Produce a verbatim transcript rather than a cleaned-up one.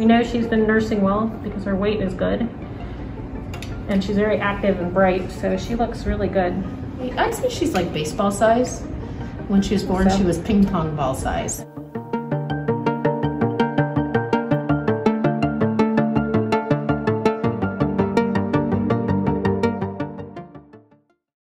You know she's been nursing well because her weight is good. And she's very active and bright, so she looks really good. I'd say she's like baseball size. When she was born, so. she was ping pong ball size.